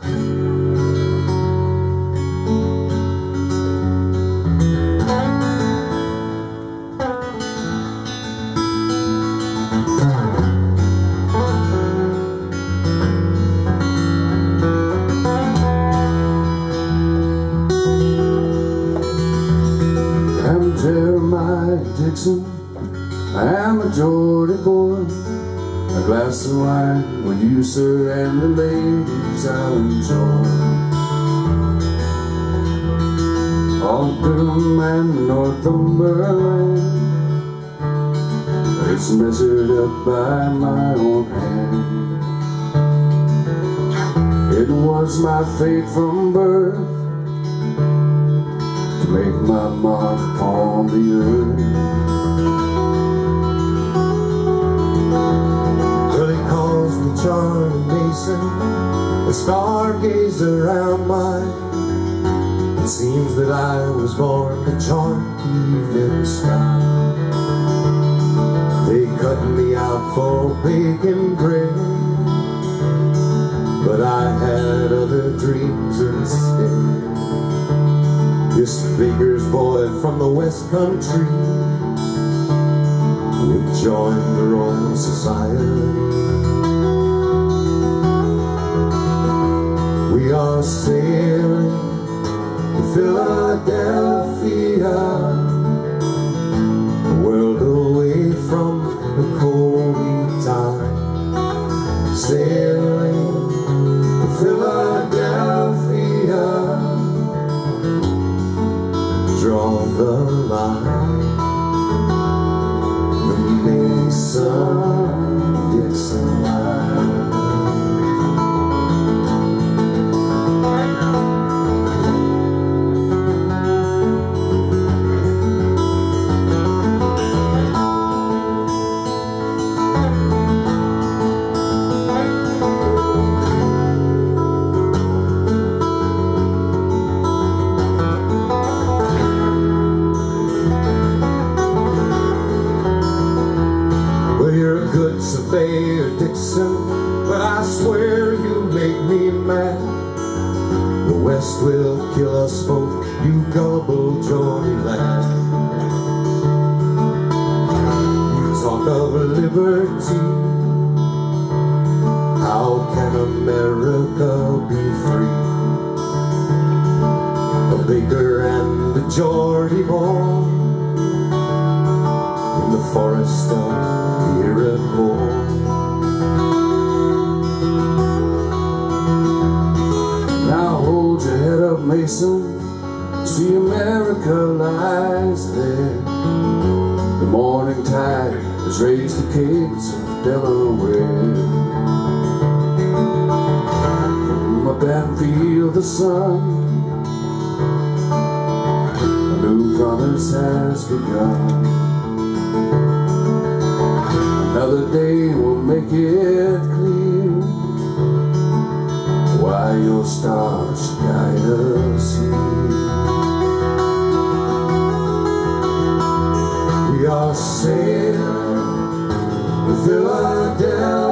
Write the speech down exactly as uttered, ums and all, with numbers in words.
I'm a Geordie boy, a glass of wine with you, sir, and the ladies I'll enjoy. All Durham and Northumberland, it's measured up by my own hand. It was my fate from birth to make my mark upon the earth. Charlie Mason, a stargazer around mine. It seems that I was born to charm the evening sky. They cut me out for bacon bread, but I had other dreams instead. This baker's boy from the West Country would join the Royal Society. We are sailing to Philadelphia, a world away from the coldy tide. Sailing to Philadelphia, draw the line, the Mason-Dixon line. Surveyor Dixon, but I swear you make me mad. The West will kill us both, you gullible Geordie lad. You talk of liberty, how can America be free? A baker and a Geordie boy in the forest of the Iroquois. Now hold your head up, Mason, see America lies there. The morning tide has raised the capes of Delaware. From a battlefield the sun, a new promise has begun. Another day will make it clear why your stars guide us here. We are sailing to Philadelphia,